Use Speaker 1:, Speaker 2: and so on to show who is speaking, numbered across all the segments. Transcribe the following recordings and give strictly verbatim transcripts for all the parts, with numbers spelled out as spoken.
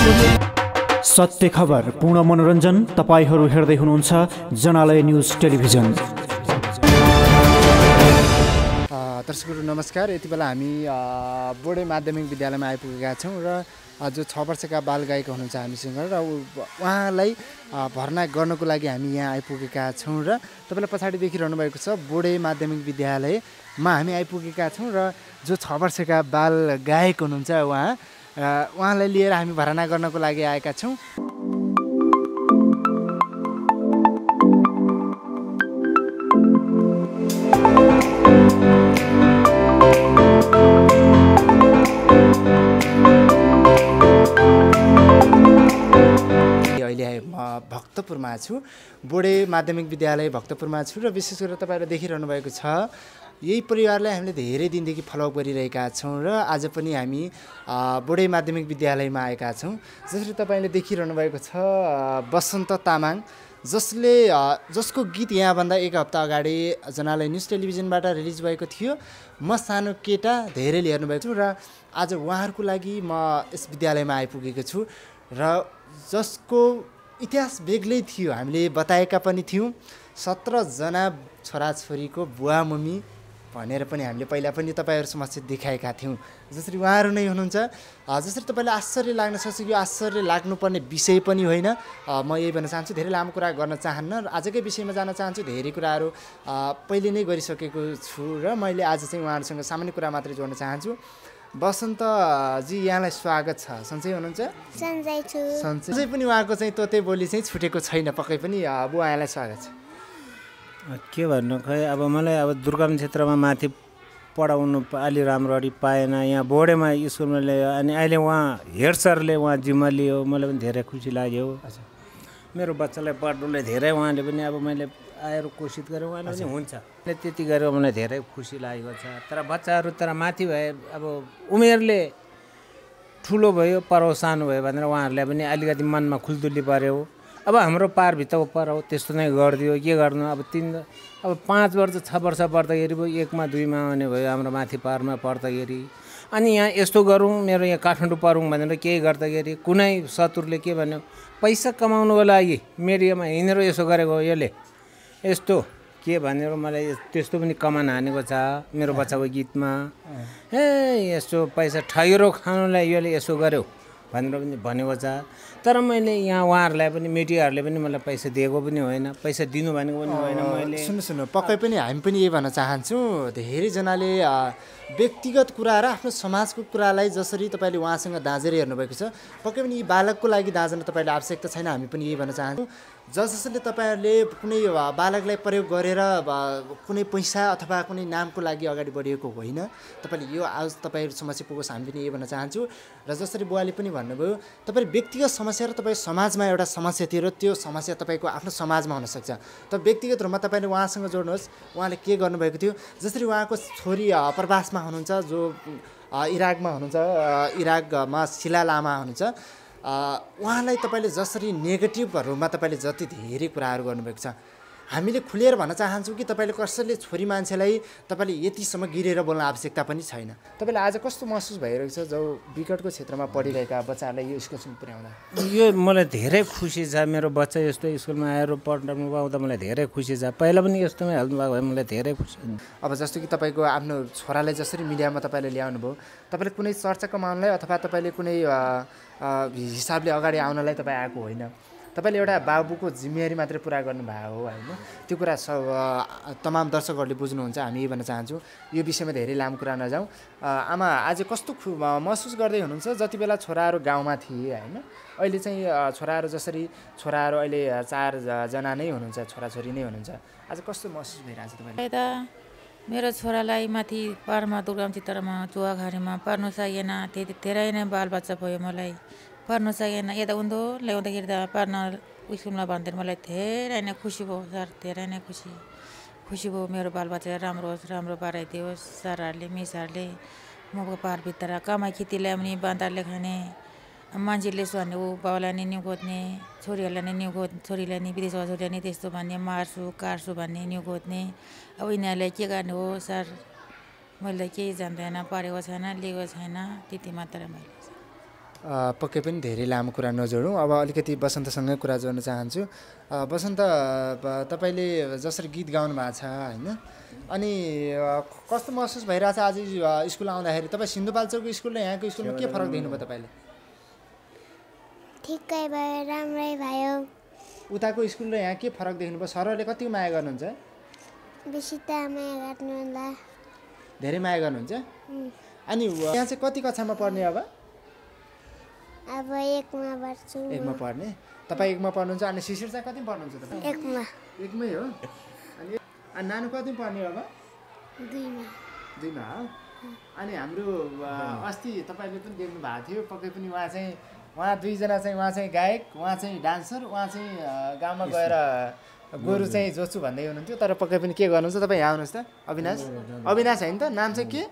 Speaker 1: सत्य खबर पूर्ण मनोरञ्जन तपाईहरू हेर्दै हुनुहुन्छ जनालय न्युज टेलिभिजन।
Speaker 2: दर्शकहरू नमस्कार। यति बेला हामी बोर्डे माध्यमिक विद्यालयमा आइपुगेका छौँ र जो छ वर्षका बालगायक हुनुहुन्छ हामीसँग र उहाँलाई भर्ना गर्नको लागि हामी यहाँ आइपुगेका छौँ र तपाईँलाई पछाडि देखिरहनु भएको छ बोर्डे माध्यमिक विद्यालयमा हामी आइपुगेका छौँ र जो छ वर्षका बालगायक हुनुहुन्छ उहाँ उहाँलाई लिएर हामी भर्ना गर्नको लागि आएका छौँ। अहिले म भक्तपुरमा छु, बोर्डे माध्यमिक विद्यालय भक्तपुरमा छु र विशेष गरेर तपाईँहरूले देखिरहनु भएको छ यही परिवारलाई हामीले धेरै दिनदेखि फलोअप गरिरहेका छौँ र आज पनि हामी बोर्डे माध्यमिक विद्यालयमा आएका छौँ। जसरी तपाईँले देखिरहनु भएको छ बसन्त तामाङ, जसले जसको गीत यहाँभन्दा एक हप्ता अगाडि जनालय न्युज टेलिभिजनबाट रिलिज भएको थियो म सानो केटा, धेरैले हेर्नुभएको छु र आज उहाँहरूको लागि म यस विद्यालयमा आइपुगेको छु र जसको इतिहास बेग्लै थियो। हामीले बताएका पनि थियौँ सत्रजना छोराछोरीको बुवा मम्मी भनेर पनि हामीले पहिला पनि तपाईँहरू समक्ष देखाएका थियौँ। जसरी उहाँहरू नै हुनुहुन्छ। जसरी तपाईँलाई आश्चर्य लाग्न सक्छ, यो आश्चर्य लाग्नुपर्ने विषय पनि होइन। म यही भन्न चाहन्छु, धेरै लामो कुरा गर्न चाहन्न र आजकै विषयमा जान चाहन्छु। धेरै कुराहरू पहिले नै गरिसकेको छु र मैले आज चाहिँ उहाँहरूसँग सामान्य कुरा मात्रै जोड्न चाहन्छु। बसन्तजी यहाँलाई स्वागत छ। सन्चै हुनुहुन्छ?
Speaker 3: सन्चै छु।
Speaker 2: सन्चै पनि उहाँको चाहिँ तोते बोली चाहिँ छुटेको छैन पक्कै पनि। बुवा यहाँलाई स्वागत छ।
Speaker 4: के भन्नु खै, अब मलाई अब दुर्गम क्षेत्रमा माथि पढाउनु अलि राम्ररी पाएन। यहाँ बोर्डेमा स्कुलमा ल्यायो अनि अहिले उहाँ हेड सरले उहाँ जिम्मा लियो, मलाई पनि धेरै खुसी लाग्यो। मेरो बच्चालाई पढ्नुलाई धेरै उहाँले पनि अब मैले आएर कोसिस गरेँ, उहाँले पनि हुन्छ त्यति गरेर मलाई धेरै खुसी लागेको छ। तर बच्चाहरू तर माथि भए अब उमेरले ठुलो भयो पढाउ सानो भयो भनेर उहाँहरूलाई पनि अलिकति मनमा खुल्दुली पऱ्यो। अब हाम्रो पारभित्रको पढाउ त्यस्तो नै गरिदियो, के गर्नु। अब तिन अब पाँच वर्ष छ वर्ष पढ्दाखेरि भयो, एकमा दुईमा आउने भयो हाम्रो माथि पारमा पढ्दाखेरि। अनि यहाँ यस्तो गरौँ, मेरो यहाँ काठमाडौँ पढौँ भनेर केही गर्दाखेरि कुनै शत्रुले के भन्यो, पैसा कमाउनुको लागि मिडियामा हिँडेर यसो गरेको यसले यस्तो के भनेर मलाई त्यस्तो पनि कमान हानेको छ मेरो बच्चाको गीतमा। ए यस्तो पैसा ठगिरो खानुलाई यसले यसो गर्यो भनेर पनि भनेको छ। तर मैले यहाँ उहाँहरूलाई पनि मिडियाहरूले पनि मलाई पैसा दिएको पनि होइन, पैसा दिनु भनेको पनि होइन मैले।
Speaker 2: सुन्नु सुन्नु पक्कै पनि हामी पनि यही भन्न चाहन्छौँ। धेरैजनाले व्यक्तिगत कुरा र आफ्नो समाजको कुरालाई जसरी तपाईँले उहाँसँग दाँजेर हेर्नुभएको छ, पक्कै पनि यी बालकको लागि दाँजन तपाईँले आवश्यकता छैन। हामी पनि यही भन्न चाहन्छौँ। जस जसले तपाईँहरूले कुनै बालकलाई प्रयोग गरेर कुनै पैसा अथवा कुनै नामको लागि अगाडि बढिएको होइन। तपाईँले यो आज तपाईँहरू समस्या पुगोस्, हामी पनि यही भन्न चाहन्छु। र जसरी बुवाले पनि भन्नुभयो, तपाईँले व्यक्तिगत समस्या र तपाईँ समाजमा एउटा समस्या थियो र त्यो समस्या तपाईँको आफ्नो समाजमा हुनसक्छ। त व्यक्तिगत रूपमा तपाईँले उहाँसँग जोड्नुहोस्, उहाँले के गर्नुभएको थियो। जसरी उहाँको छोरी प्रवासमा हुनुहुन्छ, जो इराकमा हुनुहुन्छ, इराकमा शिला लामा हुनुहुन्छ, उहाँलाई तपाईँले जसरी नेगेटिभहरूमा तपाईँले जति धेरै कुराहरू गर्नुभएको छ, हामीले खुलेर भन्न चाहन्छौँ कि तपाईँले कसैले छोरी मान्छेलाई तपाईँले यतिसम्म गिरेर बोल्न आवश्यकता पनि छैन। तपाईँलाई आज कस्तो महसुस भइरहेको छ जो विकटको क्षेत्रमा पढिरहेका बच्चाहरूलाई यो स्कुलसम्म पुर्याउँदा?
Speaker 4: यो मलाई धेरै खुसी छ। मेरो बच्चा यस्तो स्कुलमा आएर पढ्नु पाउँदा मलाई धेरै खुसी छ। पहिला पनि यस्तोमै हाल्नुभएको भए मलाई धेरै खुसी।
Speaker 2: अब जस्तो कि तपाईँको आफ्नो छोरालाई जसरी मिडियामा तपाईँले ल्याउनु भयो, तपाईँले कुनै चर्चा कमाउनलाई अथवा तपाईँले कुनै हिसाबले अगाडि आउनलाई तपाईँ आएको होइन। तपाईँले एउटा बाबुको जिम्मेवारी मात्रै पुरा गर्नुभएको हो होइन। त्यो कुरा सब तमाम दर्शकहरूले बुझ्नुहुन्छ। हामी यही भन्न चाहन्छौँ। यो विषयमा धेरै लामो कुरा नजाउँ। आमा आज कस्तो खु महसुस गर्दै हुनुहुन्छ जति बेला छोराहरू गाउँमा थिए होइन, अहिले चाहिँ छोराहरू जसरी छोराहरू अहिले चारजना नै हुनुहुन्छ, छोराछोरी नै हुनुहुन्छ, आज कस्तो महसुस भइरहेको छ तपाईँलाई?
Speaker 5: त मेरो छोरालाई माथि पारमा दुर्गम चित्रमा चुवाखारीमा पढ्नु सकेन, त्यति धेरै नै बालबच्चा भयो। मलाई पढ्नु सकेन, यता उन्दो ल्याउँदाखेरि त पढ्न स्कुलमा भन्दै मलाई धेरै नै खुसी भयो सर, धेरै नै खुसी खुसी भयो। मेरो बालबच्चा राम्रो होस्, राम्रो पढाइदियोस् सरहरूले, मिसहरूले। म पारभित्र कमाइ खेती ल्याउने, बाँदरले खाने, मान्छेले सोध्ने ऊ बाउलाई नि निउ खोज्ने, छोरीहरूलाई नि निउ खोज्ने, छोरीलाई नि विदेशमा छोरीलाई नि त्यस्तो भन्ने, मार्छु काट्छु भन्ने, निउ खोज्ने। अब यिनीहरूलाई के गर्ने हो सर, मैले त केही जान्दैन, पढेको छैन, लिएको छैन, त्यति मात्र मैले।
Speaker 2: पक्कै पनि धेरै लामो कुरा नजोडौँ। अब अलिकति बसन्तसँगै कुरा जोड्न चाहन्छु। बसन्त तपाईँले जसरी गीत गाउनु भएको छ होइन, अनि कस्तो महसुस भइरहेछ आज स्कुल आउँदाखेरि? तपाईँ सिन्धुपाल्चोकको स्कुल र यहाँको स्कुलमा के फरक देख्नुभयो तपाईँले?
Speaker 3: ठिकै भयो, राम्रै भयो।
Speaker 2: उताको स्कुल र यहाँ के फरक देख्नुभयो? सरहरूले कति माया गर्नुहुन्छ?
Speaker 3: बेसी त माया गर्नुहुन्न।
Speaker 2: धेरै माया गर्नुहुन्छ? अनि यहाँ चाहिँ कति कक्षामा पढ्ने अब?
Speaker 3: अब एकमा पढ्छु।
Speaker 2: एकमा पढ्ने? तपाईँ एकमा पढ्नुहुन्छ, अनि शिशिर चाहिँ कतिमा पढ्नुहुन्छ तपाईँ?
Speaker 3: एकमा।
Speaker 2: एकमै हो? अनि अनि नानु कतिमा पढ्ने अब?
Speaker 3: दुईमा।
Speaker 2: दुईमा हो? अनि हाम्रो अस्ति तपाईँले पनि देख्नु भएको थियो, पक्कै पनि उहाँ चाहिँ उहाँ दुईजना चाहिँ उहाँ चाहिँ गायक, उहाँ चाहिँ डान्सर, उहाँ चाहिँ गाउँमा गएर गोरु चाहिँ जोत्छु भन्दै हुनुहुन्थ्यो। तर पक्कै पनि के गर्नुहुन्छ तपाईँ? यहाँ आउनुहोस् त। अविनाश अविनाश होइन त? नाम चाहिँ के?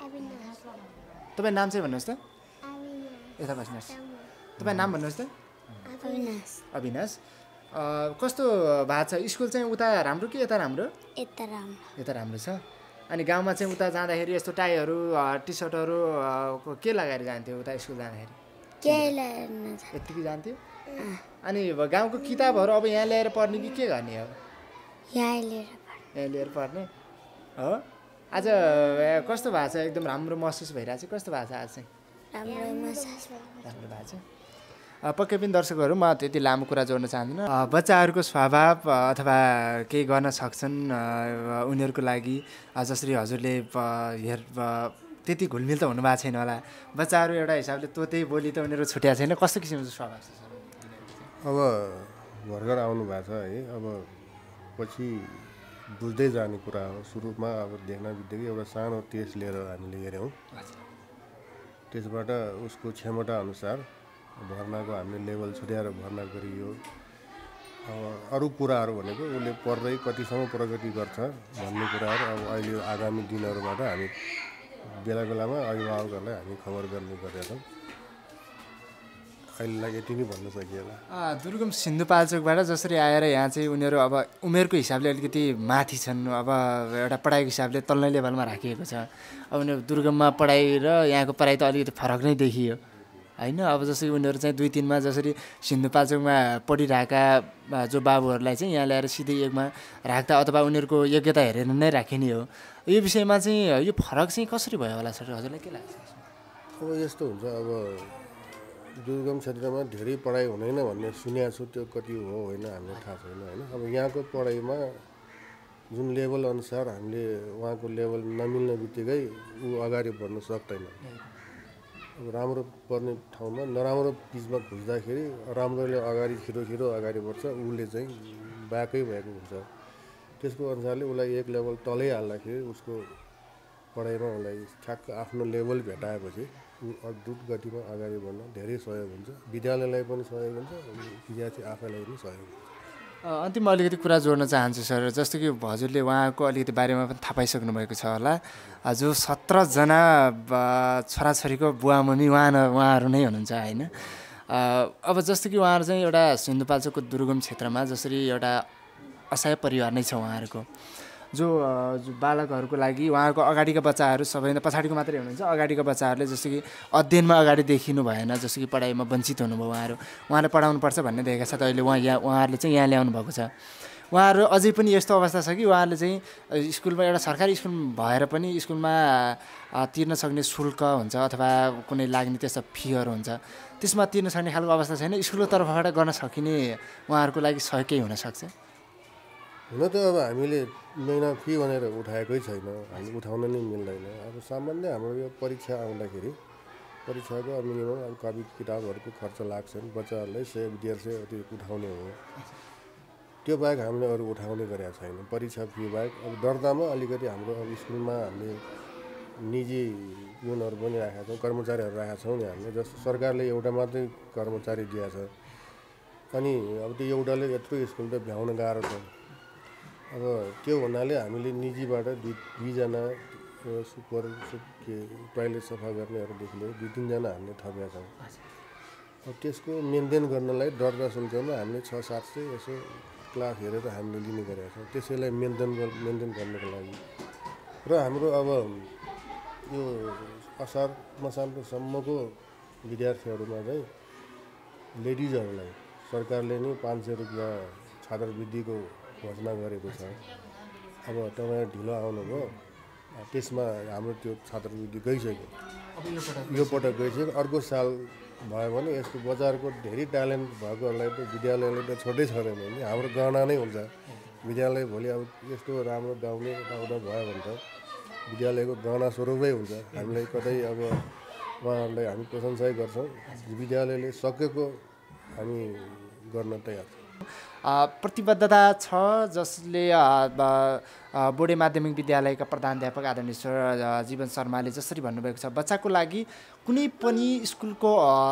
Speaker 2: तपाईँ नाम चाहिँ भन्नुहोस् त। यता बस्नुहोस्। तपाईँ नाम भन्नुहोस् त।
Speaker 3: अविनाश।
Speaker 2: अविनाश कस्तो भएको छ स्कुल चाहिँ? उता राम्रो कि यता राम्रो?
Speaker 3: यता राम्रो।
Speaker 2: यता राम्रो छ। अनि गाउँमा चाहिँ उता जाँदाखेरि यस्तो टाईहरू टी सर्टहरू के लगाएर जान्थ्यो उता स्कुल जाँदाखेरि?
Speaker 3: केही लगाएर
Speaker 2: यत्तिकै जान्थ्यो? अनि गाउँको किताबहरू अब यहाँ ल्याएर पढ्ने कि के गर्ने अब?
Speaker 3: यहाँ लिएर
Speaker 2: यहाँ लिएर पढ्ने हो। आज कस्तो भएको छ? एकदम राम्रो महसुस भइरहेको छ। कस्तो भएको छ आज चाहिँ?
Speaker 3: राम्रो महसुस
Speaker 2: राम्रो भएको छ। पक्कै पनि दर्शकहरू, म त्यति लामो कुरा जोड्न चाहदिनँ। बच्चाहरूको स्वभाव अथवा केही गर्न सक्छन् उनीहरूको लागि, जसरी हजुरले हेर त्यति घुलमिल त हुनुभएको छैन होला। बच्चाहरू एउटा हिसाबले तोतै बोली त उनीहरू छुट्या छैन। कस्तो किसिमको स्वभाव छ?
Speaker 6: अब भर्खर आउनु भएको छ है, अब पछि बुझ्दै जाने कुरा हो। सुरुमा अब देख्न बित्तिकै एउटा सानो टेस्ट लिएर हामीले हेऱ्यौँ। त्यसबाट उसको क्षमता अनुसार भर्नाको हामीले लेभल छुट्याएर भर्ना गरियो। अब अरू कुराहरू भनेको उसले पढ्दै कतिसम्म प्रगति गर्छ भन्ने कुराहरू अब अहिले आगामी दिनहरूबाट हामी बेला बेलामा अभिभावकहरूलाई हामी खबर गर्ने गरेका छौँ। अहिलेलाई यति नै भन्न सकिएला।
Speaker 2: दुर्गम सिन्धुपाल्चोकबाट जसरी आएर यहाँ चाहिँ उनीहरू अब उमेरको हिसाबले अलिकति माथि छन्, अब एउटा पढाइको हिसाबले तल्लो लेभलमा राखिएको छ। अब उनीहरू दुर्गममा पढाइ र यहाँको पढाइ त अलिकति फरक नै देखियो होइन। अब जसरी उनीहरू चाहिँ दुई तिनमा जसरी सिन्धुपाल्चोकमा पढिरहेका जो बाबुहरूलाई चाहिँ यहाँ ल्याएर सिधै एकमा राख्दा अथवा उनीहरूको योग्यता हेरेर नै राखिने हो। यो विषयमा चाहिँ यो फरक चाहिँ कसरी भयो होला सर, हजुरलाई के लाग्छ?
Speaker 6: अब यस्तो हुन्छ, अब दुर्गम क्षेत्रमा धेरै पढाइ हुँदैन भन्ने सुनेको छु। त्यो कति हो होइन हामीलाई थाहा छैन होइन। अब यहाँको पढाइमा जुन लेभल अनुसार हामीले उहाँको लेभल नमिल्ने बित्तिकै ऊ अगाडि बढ्न सक्दैन। अब राम्रो पर्ने ठाउँमा नराम्रो पिचमा खुज्दाखेरि राम्रोले अगाडि छिटो छिटो अगाडि बढ्छ, उसले चाहिँ बाकै भएको हुन्छ। त्यसको अनुसारले उसलाई एक लेभल तलै हाल्दाखेरि उसको पढाइमा उसलाई ठ्याक्क आफ्नो लेभल भेटाएपछि द्रुत गतिमा अगाडि बढ्न धेरै सहयोग हुन्छ। विद्यालयलाई पनि सहयोग हुन्छ, विद्यार्थी आफैलाई पनि सहयोग हुन्छ।
Speaker 2: अन्तिममा अलिकति कुरा जोड्न चाहन्छु सर, जस्तो कि हजुरले उहाँको अलिकति बारेमा पनि थाहा पाइसक्नु भएको छ होला। जो सत्रजना छोराछोरीको बुवा मम्मी उहाँ उहाँहरू नै हुनुहुन्छ होइन। अब जस्तो कि उहाँहरू चाहिँ एउटा सिन्धुपाल्चोकको दुर्गम क्षेत्रमा जसरी एउटा असहाय परिवार नै छ उहाँहरूको, जो जो बालकहरूको लागि उहाँहरूको अगाडिका बच्चाहरू सबैभन्दा पछाडिको मात्रै हुनुहुन्छ। अगाडिका बच्चाहरूले जस्तो कि अध्ययनमा अगाडि देखिनु भएन, जस्तो कि पढाइमा वञ्चित हुनुभयो उहाँहरू। उहाँले पढाउनुपर्छ भन्ने देखेका छ, त अहिले उहाँ यहाँ उहाँहरूले चाहिँ यहाँ ल्याउनु भएको छ। उहाँहरू अझै पनि यस्तो अवस्था छ कि उहाँहरूले चाहिँ स्कुलमा एउटा सरकारी स्कुल भएर पनि स्कुलमा तिर्न सक्ने शुल्क हुन्छ अथवा कुनै लाग्ने त्यस्तो फीहरू हुन्छ, त्यसमा तिर्न सक्ने खालको अवस्था छैन। स्कुलको तर्फबाट गर्न सकिने उहाँहरूको लागि सहयोग केही हुनसक्छ?
Speaker 6: हुन त अब हामीले महिना फी भनेर उठाएकै छैन, हामी उठाउन नै मिल्दैन। अब सामान्य हाम्रो यो परीक्षा आउँदाखेरि परीक्षाको अब मिनिमम अब कपी किताबहरूको खर्च लाग्छन्, बच्चाहरूलाई सय डेढ सय अति उठाउने हो। त्यो बाहेक हामीले अरू उठाउने गरेका छैन परीक्षा फी बाहेक। अब दर्तामा अलिकति हाम्रो अब स्कुलमा हामीले निजी युनहरू पनि राखेका छौँ, कर्मचारीहरू राखेका छौँ नि हामीले। जस्तो सरकारले एउटा मात्रै कर्मचारी दिएको छ, अनि अब त्यो एउटाले यत्रो स्कुल त भ्याउन गाह्रो छ। अब त्यो हुनाले हामीले निजीबाट दुई दुईजना सुपर के टोइलेट सफा गर्नेहरूदेखि लिएर दुई तिनजना हामीले थपेका छौँ। अब त्यसको मेन्टेन गर्नलाई दर्ता शुल्कमा हामीले छ सात सय यसो क्लास हेरेर हामीले लिने गरेका छौँ, त्यसैलाई मेन्टेन मेन्टेन गर्नको लागि। र हाम्रो अब यो असार मसान्तसम्मको विद्यार्थीहरूमा चाहिँ लेडिजहरूलाई सरकारले नै पाँच सय रुपियाँ छात्रवृत्तिको घोषणा गरेको छ। अब तपाईँ ढिलो आउनुभयो, त्यसमा हाम्रो त्यो छात्रवृत्ति गइसक्यो, यो पटक गइसक्यो। अर्को साल भयो भने यसको बजारको धेरै ट्यालेन्ट भएकोहरूलाई त विद्यालयले त छोटै छोडेन नि, हाम्रो गहना नै हुन्छ। विद्यालय भोलि अब यस्तो राम्रो गाउने यताउता भयो भने त विद्यालयको गहना स्वरूपै हुन्छ। हामीलाई कतै अब उहाँहरूलाई हामी प्रशंसै गर्छौँ। विद्यालयले सकेको हामी गर्न तयार छौँ।
Speaker 2: प्रतिबद्धता छ जसले बोडे माध्यमिक विद्यालयका प्रधानाध्यापक आदरणीय सर जीवन शर्माले जसरी भन्नुभएको छ, बच्चाको लागि कुनै पनि स्कुलको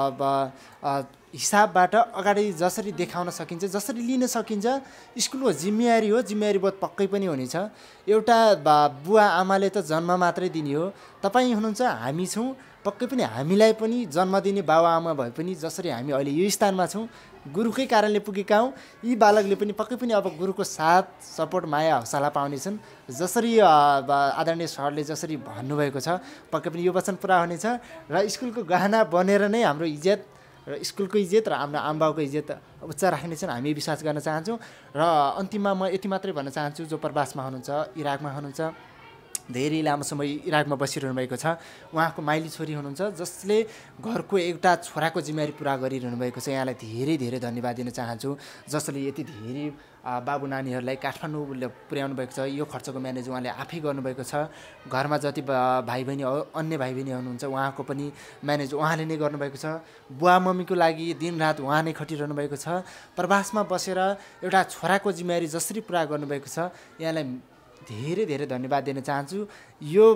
Speaker 2: हिसाबबाट अगाडि जसरी देखाउन सकिन्छ, जसरी लिन सकिन्छ, स्कुलको जिम्मेवारी हो, जिम्मेवारी बोध पक्कै पनि हुनेछ। एउटा बुवा आमाले त जन्म मात्रै दिने हो, तपाईँ हुनुहुन्छ, हामी छौँ, पक्कै पनि हामीलाई पनि जन्म दिने बाबा आमा भए पनि जसरी हामी अहिले यो स्थानमा छौँ गुरुकै कारणले पुगेका हौँ, यी बालकले पनि पक्कै पनि अब गुरुको साथ सपोर्ट माया हौसला पाउनेछन्। जसरी आदरणीय सरले जसरी भन्नुभएको छ, पक्कै पनि यो वचन पुरा हुनेछ र स्कुलको गहना बनेर नै हाम्रो इज्जत र स्कुलको इज्जत र हाम्रो आमाबाउको इज्जत उच्च राख्नेछन्, हामी विश्वास गर्न चाहन्छौँ। र अन्तिममा म यति मात्रै भन्न चाहन्छु, जो प्रवासमा हुनुहुन्छ, इराकमा हुनुहुन्छ, धेरै लामो समय इराकमा बसिरहनु भएको छ, उहाँको माइली छोरी हुनुहुन्छ जसले घरको एउटा छोराको जिम्मेवारी पुरा गरिरहनु भएको छ। यहाँलाई धेरै धेरै धन्यवाद दिन चाहन्छु, जसले यति धेरै बाबु नानीहरूलाई काठमाडौँ पुर्याउनु भएको छ। यो खर्चको म्यानेज उहाँले आफै गर्नुभएको छ। घरमा जति भाइ बहिनी अन्य भाइ बहिनी हुनुहुन्छ उहाँको पनि म्यानेज उहाँले नै गर्नुभएको छ। बुवा मम्मीको लागि दिनरात उहाँ नै खटिरहनु भएको छ। प्रवासमा बसेर एउटा छोराको जिम्मेवारी जसरी पुरा गर्नुभएको छ, यहाँलाई धेरै धेरै धन्यवाद दिन चाहन्छु। यो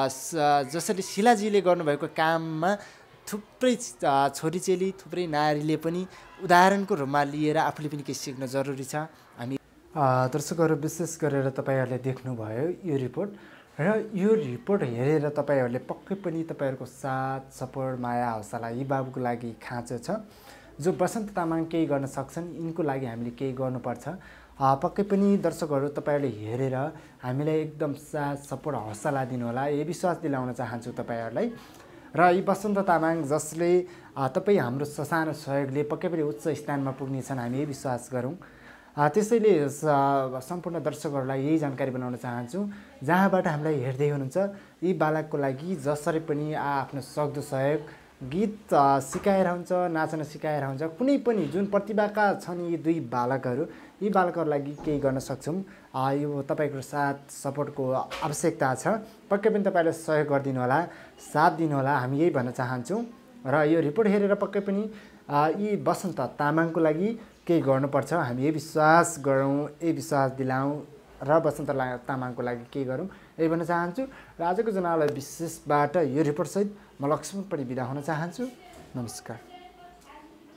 Speaker 2: जसरी शिलाजीले गर्नुभएको काममा थुप्रै छोरीचेली, थुप्रै नारीले पनि उदाहरणको रूपमा लिएर आफूले पनि केही सिक्न जरुरी छ। हामी दर्शकहरू विशेष गरेर तपाईँहरूले देख्नुभयो यो रिपोर्ट, र यो रिपोर्ट हेरेर तपाईँहरूले पक्कै पनि तपाईँहरूको साथ सपोर्ट माया हौसला यी बाबुको लागि खाँचो छ। जो बसन्त तामाङ केही गर्न सक्छन्, यिनको लागि हामीले केही गर्नुपर्छ। पक्कै पनि दर्शकहरू तपाईँहरूले हेरेर हामीलाई एकदम साथ सपोर्ट हौसला दिनुहोला, यही विश्वास दिलाउन चाहन्छु तपाईँहरूलाई। र यी बसन्त तामाङ जसले तपाईँ हाम्रो ससानो सहयोगले पक्कै पनि उच्च स्थानमा पुग्नेछन्, हामी यही विश्वास गरौँ। त्यसैले सम्पूर्ण दर्शकहरूलाई यही जानकारी बनाउन चाहन्छु, जहाँबाट हामीलाई हेर्दै हुनुहुन्छ, यी बालकको लागि जसरी पनि आफ्नो सक्दो सहयोग, गीत सिकाएर हुन्छ, नाच्न सिकाएर हुन्छ, कुनै पनि जुन प्रतिभाका छन् यी दुई बालकहरू, यी बालकहरूको लागि केही गर्न सक्छौँ। यो तपाईँको साथ सपोर्टको आवश्यकता छ। पक्कै पनि तपाईँले सहयोग गरिदिनु होला, साथ दिनुहोला, हामी यही भन्न चाहन्छौँ। र यो रिपोर्ट हेरेर पक्कै पनि यी बसन्त तामाङको लागि केही गर्नुपर्छ, हामी यही विश्वास गरौँ, यही विश्वास दिलाउँ र बसन्त तामाङको लागि केही गरौँ, यही भन्न चाहन्छु। र आजको जनालाई विशेषबाट यो रिपोर्टसहित म लक्ष्मण पनि बिदा हुन चाहन्छु। नमस्कार।